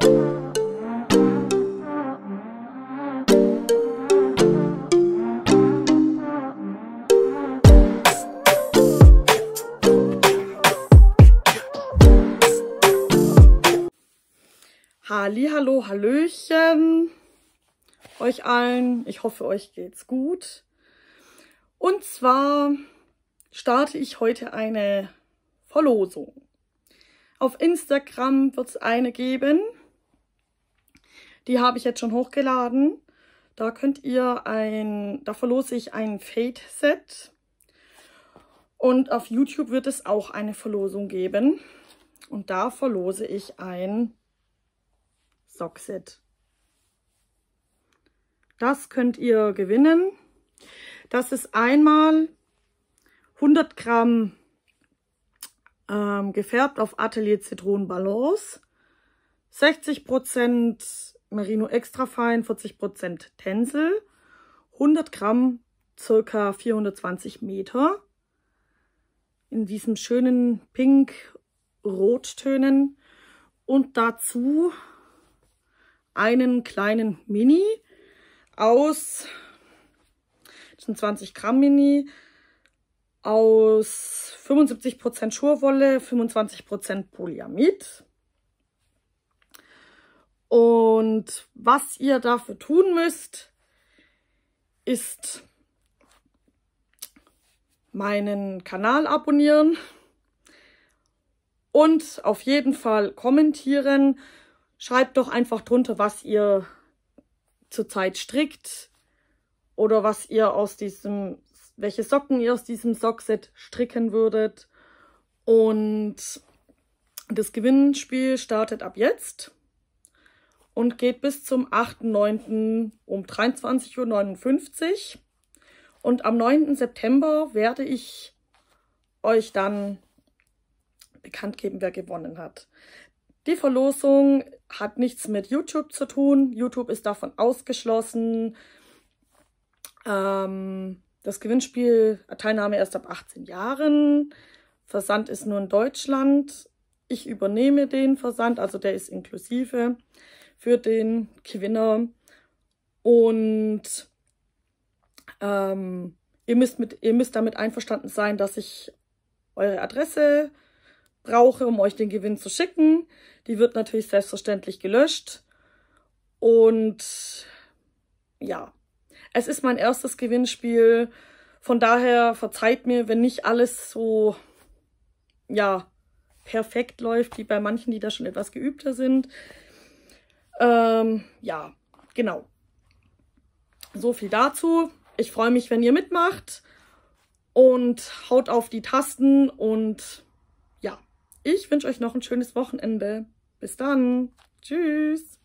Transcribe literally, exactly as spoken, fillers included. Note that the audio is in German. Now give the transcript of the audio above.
Hallihallo, Hallöchen euch allen. Ich hoffe, euch geht's gut. Und zwar starte ich heute eine Verlosung. Auf Instagram wird es eine geben. Die habe ich jetzt schon hochgeladen. Da könnt ihr ein, da verlose ich ein Fade-Set. Und auf YouTube wird es auch eine Verlosung geben. Und da verlose ich ein Sockset. Das könnt ihr gewinnen. Das ist einmal hundert Gramm ähm, gefärbt auf Atelier Zitronenbalance, sechzig Prozent Merino extra fein, vierzig Prozent Tencel, hundert Gramm, circa vierhundertzwanzig Meter. In diesem schönen Pink-Rottönen und dazu einen kleinen Mini aus, das sind zwanzig Gramm Mini, aus fünfundsiebzig Prozent Schurwolle, fünfundzwanzig Prozent Polyamid. Und was ihr dafür tun müsst, ist meinen Kanal abonnieren und auf jeden Fall kommentieren. Schreibt doch einfach drunter, was ihr zurzeit strickt oder was ihr aus diesem, welche Socken ihr aus diesem Sockset stricken würdet. Und das Gewinnspiel startet ab jetzt und geht bis zum achten neunten um dreiundzwanzig Uhr neunundfünfzig. Und am neunten September werde ich euch dann bekannt geben, wer gewonnen hat. Die Verlosung hat nichts mit YouTube zu tun. YouTube ist davon ausgeschlossen. Ähm, das Gewinnspiel, Teilnahme erst ab achtzehn Jahren. Versand ist nur in Deutschland. Ich übernehme den Versand, also der ist inklusive für den Gewinner. Und ähm, ihr, müsst mit, ihr müsst damit einverstanden sein, dass ich eure Adresse brauche, um euch den Gewinn zu schicken. Die wird natürlich selbstverständlich gelöscht. Und ja, es ist mein erstes Gewinnspiel. Von daher verzeiht mir, wenn nicht alles so ja perfekt läuft, wie bei manchen, die da schon etwas geübter sind. Ähm, ja, genau. So viel dazu. Ich freue mich, wenn ihr mitmacht und haut auf die Tasten und ja. Ich wünsche euch noch ein schönes Wochenende. Bis dann. Tschüss.